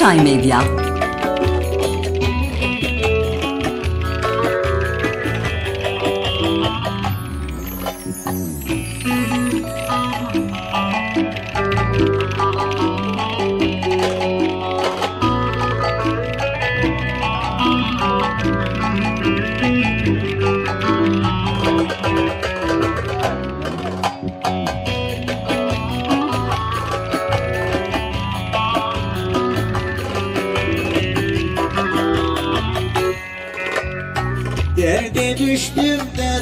Çay Medya. Derde düştüm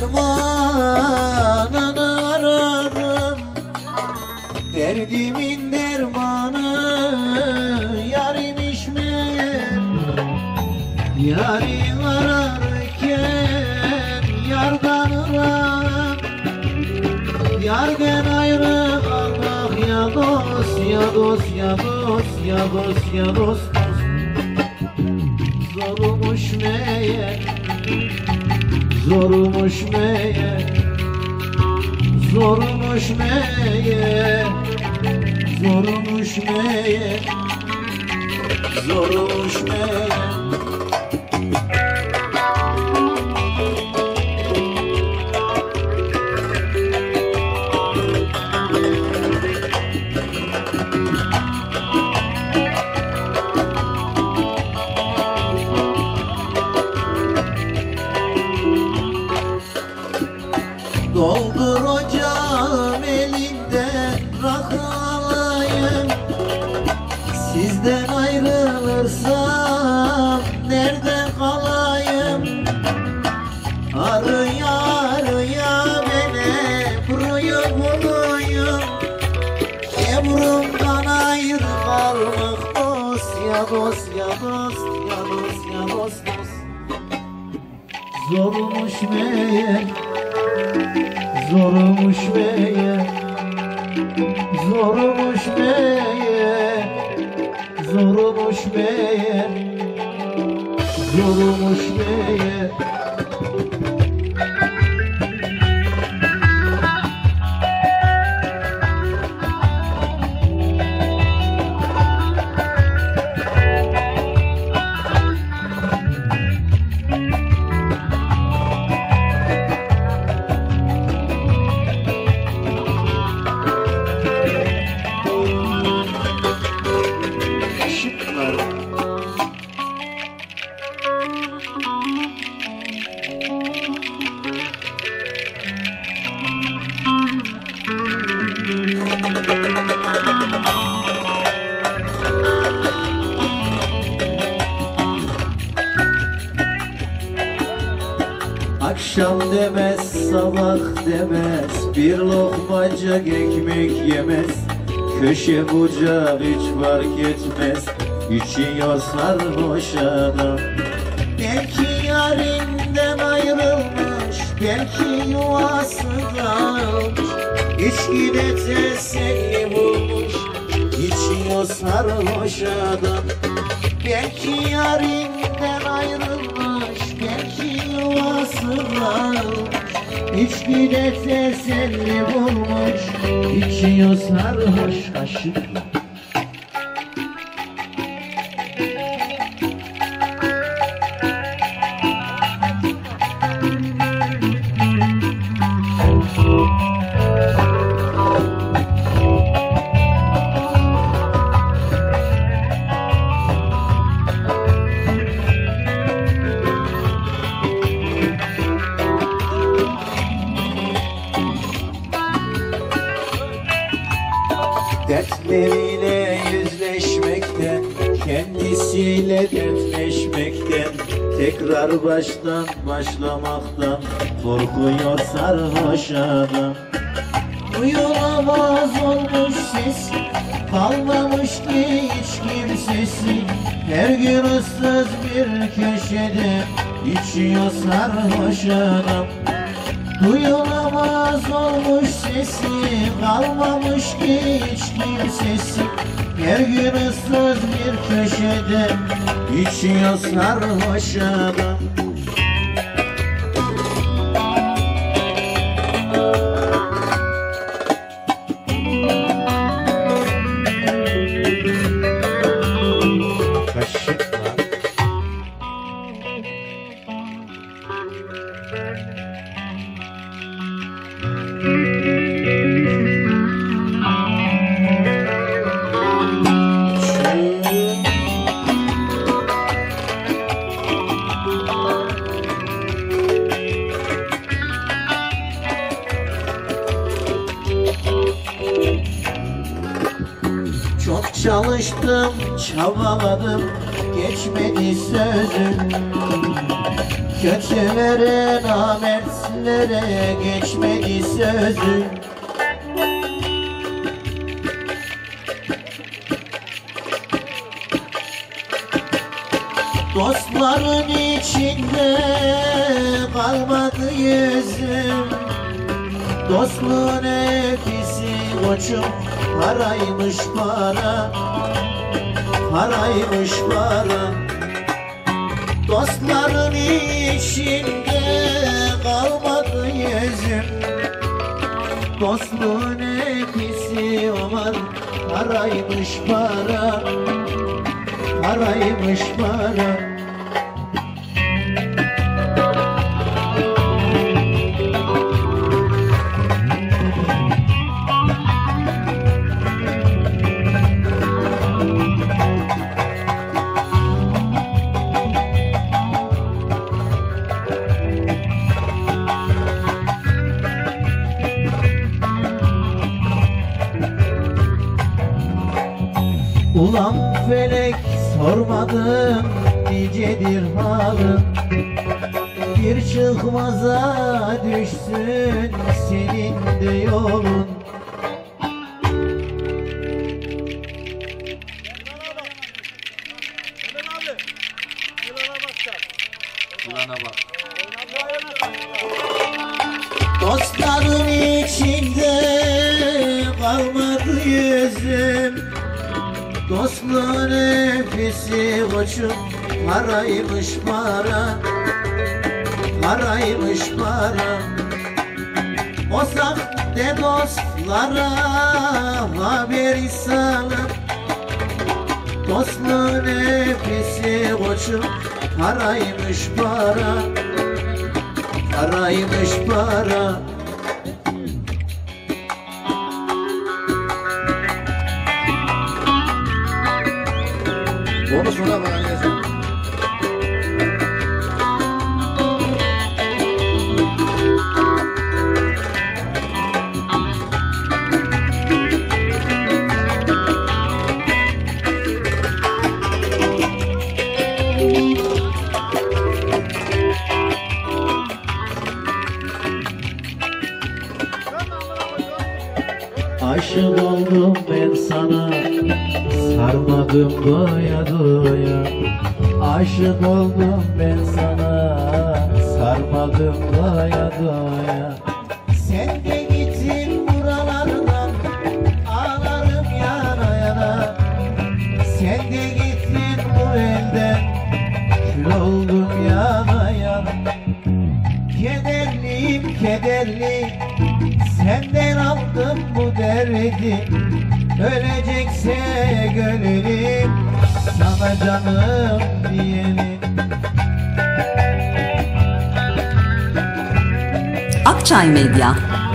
dermanını aradım. Derdimin dermanı yarimiş meğer. Yari ararken yardan aram. Yardan ayrı kalmak ya dost, ya dost, ya dost, ya dost, ya dost. Zormuş meğer, zormuş meğer, zormuş meğer, zormuş meğer, zormuş meğer. Doldur ocağım elinde rakı alayım. Sizden ayrılırsam nerede kalayım? Arıya arıya beni buruyu buluyum. Emrumdan ayrı kalmak dost, ya dost, ya dost, ya dost, ya dost, dost. Zormuş meğer, zormuş meğer, zormuş meğer, zormuş meğer, zormuş meğer. Akşam demez, sabah demez, bir lokmacık ekmek yemez. Köşe bucak hiç fark etmez, içiyor sarhoş adam. Belki yarinden ayrılmış, belki yuvası dağılmış. İçkide teselli bulmuş, içiyor sarhoş adam. Belki yarinden ayrılmış, belki yuvası dağılmış. İçkide teselli bulmuş, içiyor sarhoş aşık. Dertleriyle yüzleşmekten, kendisiyle dertleşmekten, tekrar baştan başlamaktan korkuyor sarhoş adam. Duyulamaz olmuş sesi, kalmamış ki hiç kimsesi. Her gün ıssız bir köşede içiyor sarhoş adam. Duyulamaz olmuş sesi, kalmamış ki hiç kimsesi. Her gün ıssız bir köşede içiyor sarhoş adam. Çalıştım, çabaladım, geçmedi sözüm. Kötülere, namertlere geçmedi sözüm. Dostların içinde kalmadı yüzüm. Dostluğun nefisi koçum, paraymış para, paraymış para. Dostların içinde kalmadı yüzüm. Dostluğun nefisi aman, paraymış para, paraymış para. Ulan felek sormadım nicedir halim. Bir çıkmaza düşsün senin de yolun. Dostların içinde kalmadı yüzüm. Dostluğun nefisi koçum, paraymış para, paraymış para. O sahte dostlara haberi salın. Dostluğun nefisi koçum, paraymış para, paraymış para. Onu sonra bana yazın. Aşık oldum ben sana, sarmadım doya doya. Aşık oldum ben sana, sarmadım doya doya. Sen de gittin buralardan, ağlarım yana yana. Sen de gittin bu elden, kül oldum yana yana. Kederliyim kederli, senden aldım bu derdi. Ölecekse gönlüm, sana canım diyelim. Akçay Medya.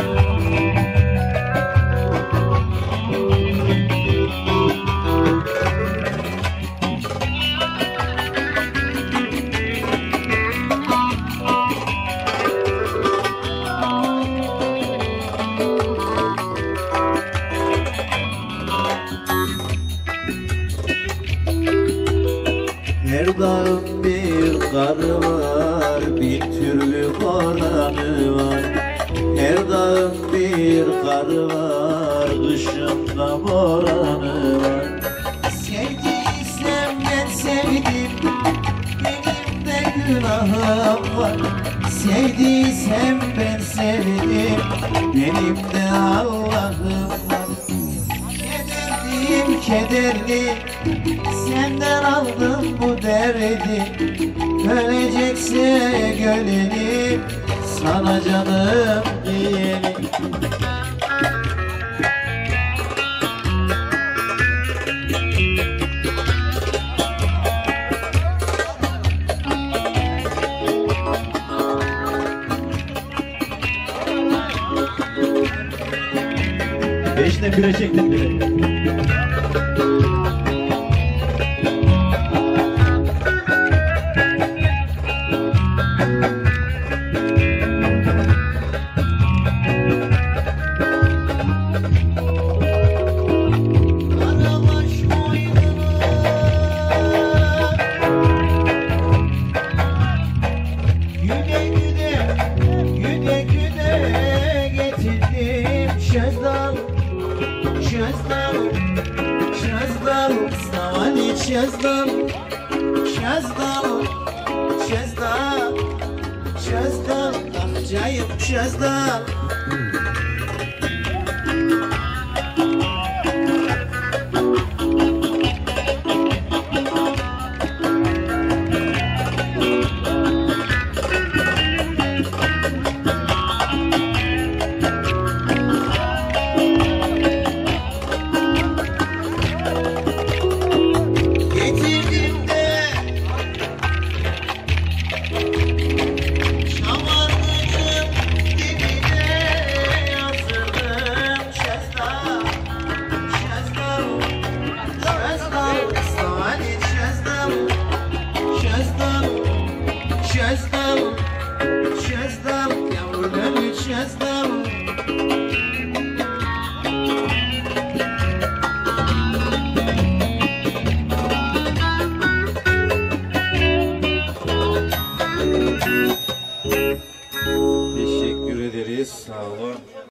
Her dağın bir karı var, bir türlü koranı var. Her dağın bir karı var, kışında boranı var. Sevdiysem ben sevdim, benim de günahım var. Sevdiysem ben sevdim, benim de Allah'ım var. Kederliyim kederli, senden aldım bu derdi. Ölecekse gönlüm, sana canım diyelim. Beşten bire çektim bile. Karabaş Stavani Çezdam, Çezdam, Çezdam, Çezdam, acayip Çezdam. Şezdam, yavruları şezdam. Teşekkür ederiz, sağ olun.